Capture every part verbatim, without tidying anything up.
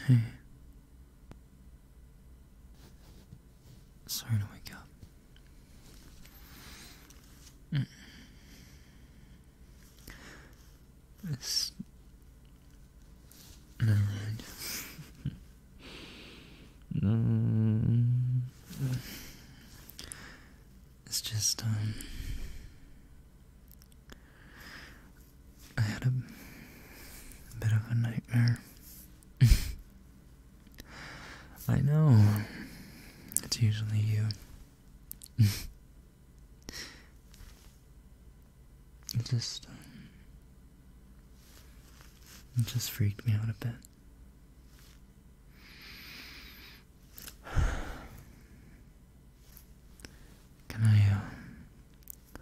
Hey. Sorry to wake up. Mm. It's... Never mind. mm. It's just, um... I had a, a bit of a nightmare. I know. It's usually you. It just... Um, it just freaked me out a bit. Can I, uh...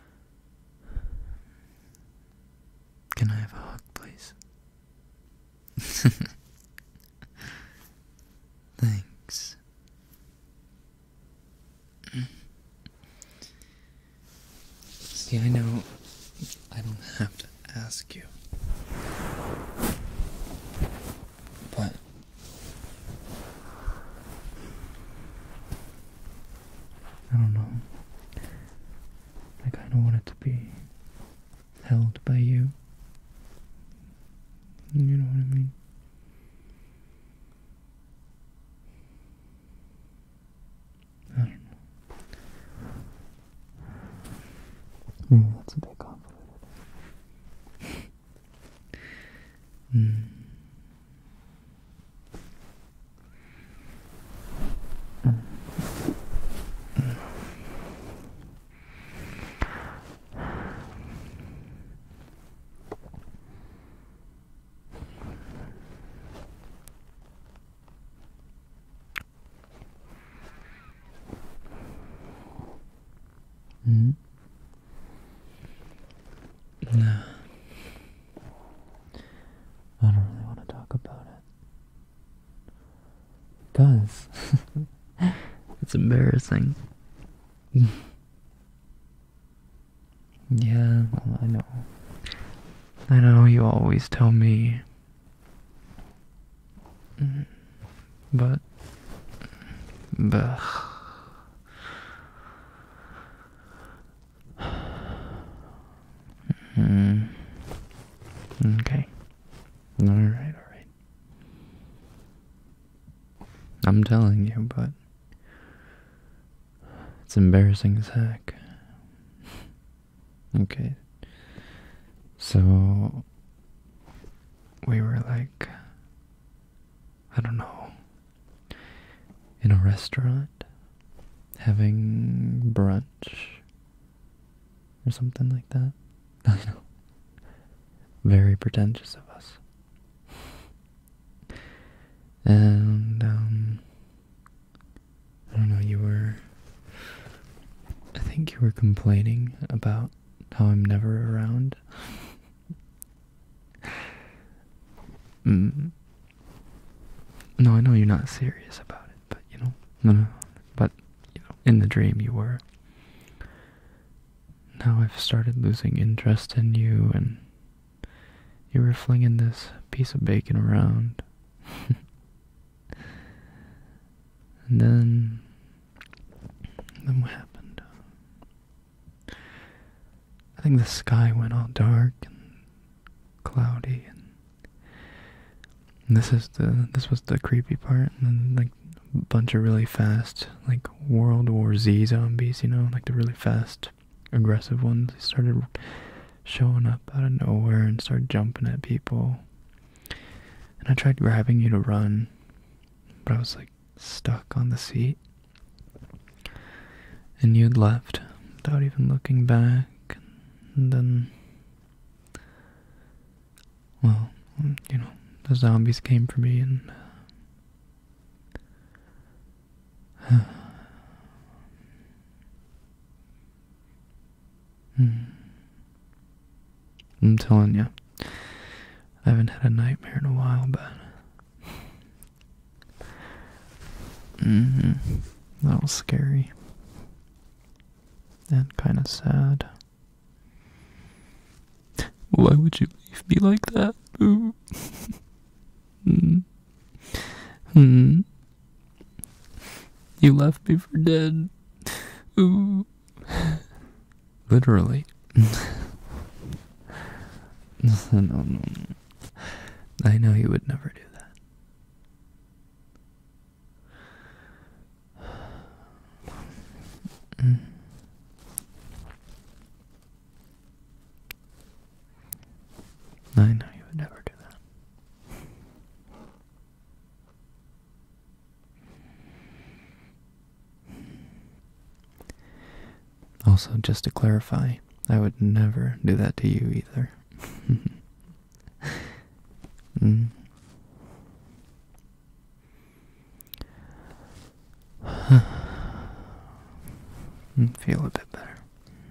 Can I have a hug, please? Thanks. See, I know I don't have to ask you, but I don't know. I kind of want it to be held by you. You know what I mean? I don't know. Maybe that's a bit complicated. mm. Mm. Mm. No. I don't really want to talk about it. Because it's embarrassing. Yeah, well, I know. I know you always tell me. But... But... Mm. Okay. Alright, alright. I'm telling you, but it's embarrassing as heck. Okay. So we were like, I don't know, in a restaurant having brunch or something like that. I know. Very pretentious of us. And, um, I don't know, you were, I think you were complaining about how I'm never around. mm. No, I know you're not serious about it, but, you know, no, no, but, you know, in the dream you were. Now I've started losing interest in you, and you were flinging this piece of bacon around. And then... Then what happened? I think the sky went all dark and cloudy, and, and this is the... This was the creepy part, and then, like, a bunch of really fast, like, World War Z zombies, you know? Like, the really fast... aggressive ones. They started showing up out of nowhere and started jumping at people. And I tried grabbing you to run, but I was like stuck on the seat. And you'd left without even looking back. And then, well, you know, the zombies came for me, and uh, I'm telling you, I haven't had a nightmare in a while, but mm-hmm. That was scary and kind of sad. Why would you leave me like that? Ooh. mm. Hmm? You left me for dead. Ooh. Literally. no, no, no. I know you would never do that. Mm. I know you would never do that. Also, just to clarify, I would never do that to you either. mm. Feel a bit better.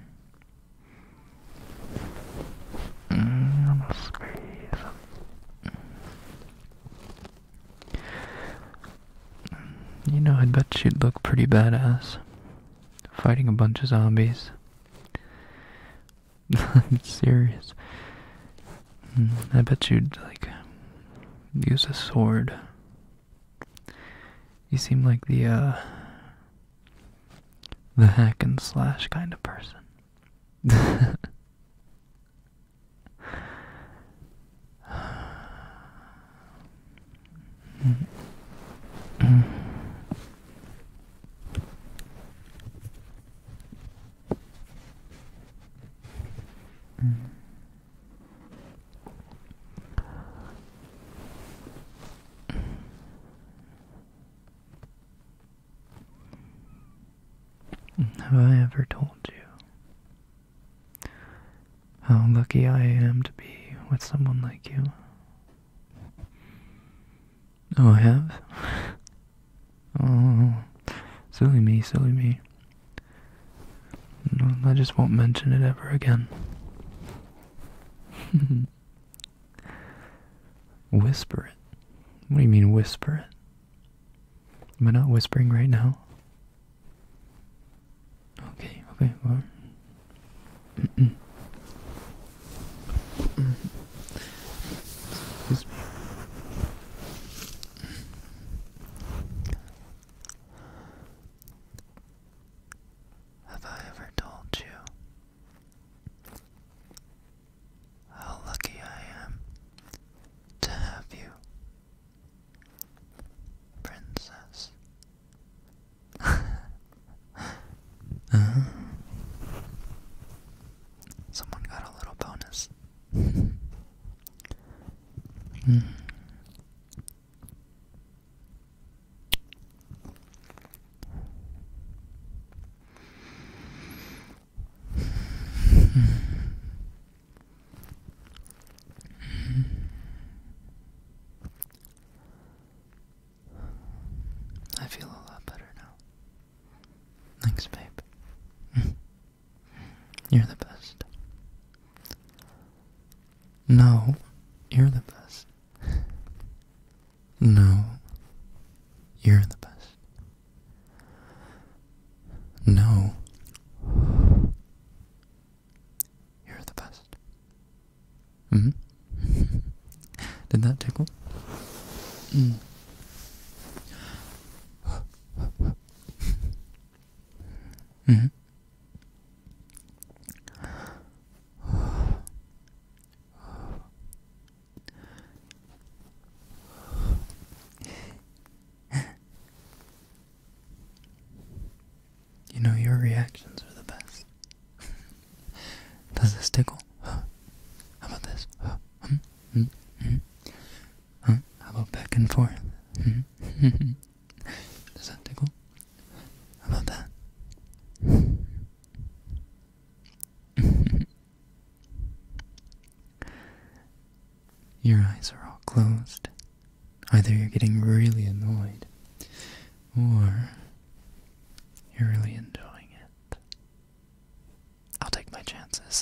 Mm, I'm gonna squeeze. You know, I bet you'd look pretty badass fighting a bunch of zombies. I'm serious. Mm, I bet you'd, like, use a sword. You seem like the, uh, the hack and slash kind of person. Have I ever told you how lucky I am to be with someone like you? Oh, I have? Oh, silly me, silly me. No, I just won't mention it ever again. Whisper it. What do you mean whisper it? Am I not whispering right now? Okay, okay, well. Excuse me. Have I ever told you how lucky I am to have you, princess? uh-huh. Someone got a little bonus. mm. I feel a lot better now. Thanks, babe. You're the best. No, you're the best. No, you're the best. No, you're the best. Mm-hmm. Did that tickle? Mm. Mm-hmm. You know, your reactions are the best. Does this tickle? How about this? Hmm? Hmm? Hmm? Huh? How about back and forth? Hmm? Does that tickle? How about that? Your eyes are all closed. Either you're getting really annoyed, or you're really enjoying it. I'll take my chances.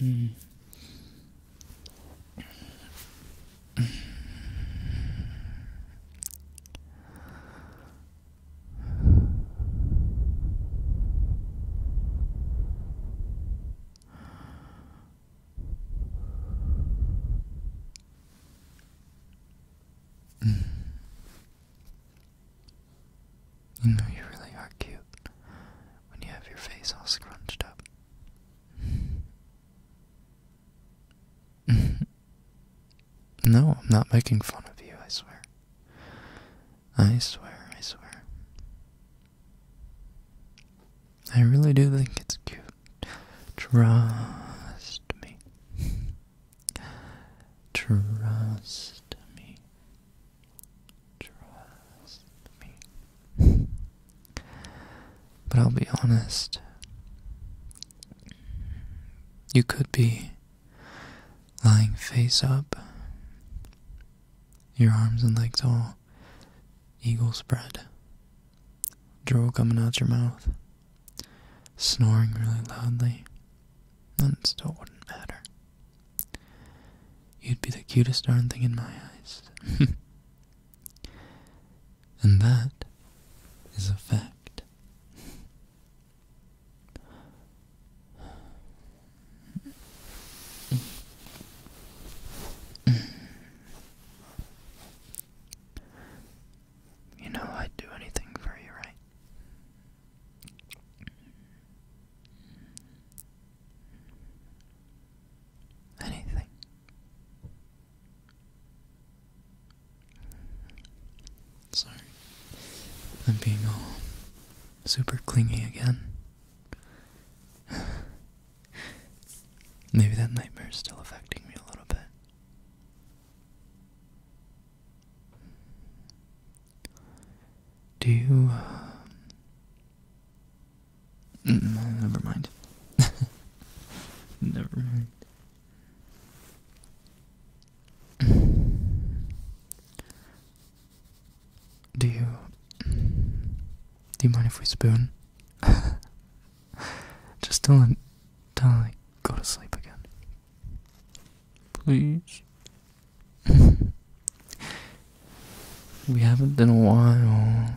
Mm. You know you really are cute when you have your face all scrunched up. No, I'm not making fun of you, I swear. I swear, I swear. I really do think it's cute. Trust me. Trust me. Trust me. But I'll be honest. You could be lying face up, your arms and legs all eagle spread, drool coming out your mouth, snoring really loudly, and it still wouldn't matter. You'd be the cutest darn thing in my eyes. And that is a fact. You know I'd do anything for you, right? Anything. Sorry. I'm being all super clingy again. Maybe that nightmare is still affecting me a little bit. Do you, uh... mm, never mind. Never mind. Do you... Do you mind if we spoon? Just till I, till I go to sleep again. Please? We haven't in a while.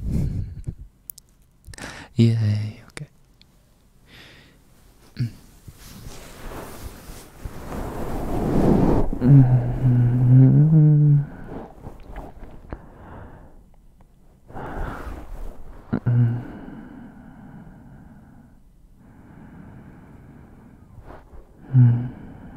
Yay, okay. Mm-hmm. Mm.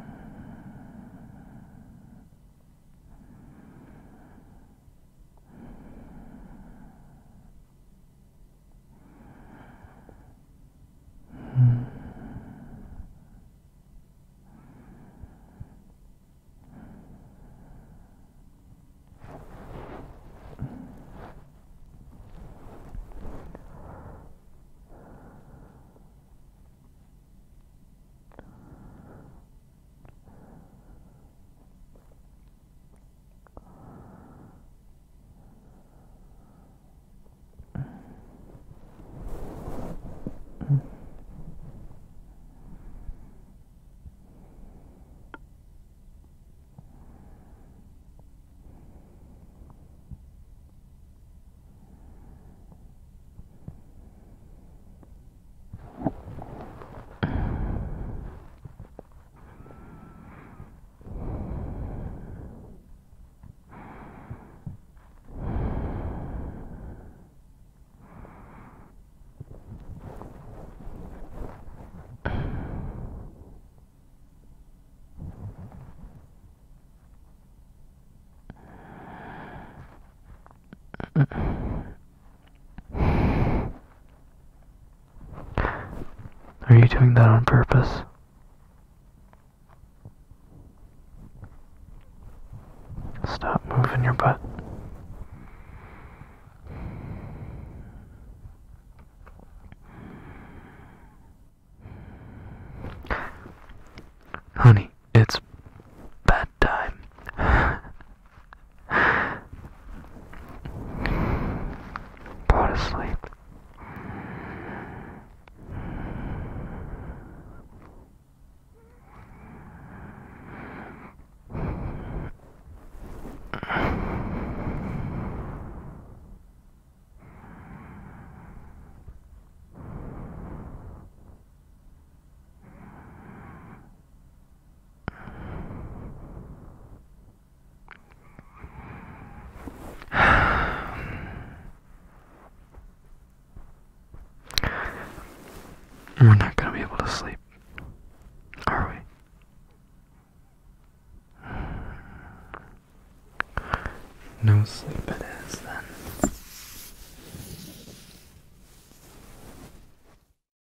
Are you doing that on purpose? Stop moving your butt. Honey, it's bedtime. Go to sleep. We're not gonna be able to sleep, are we? No sleep it is then.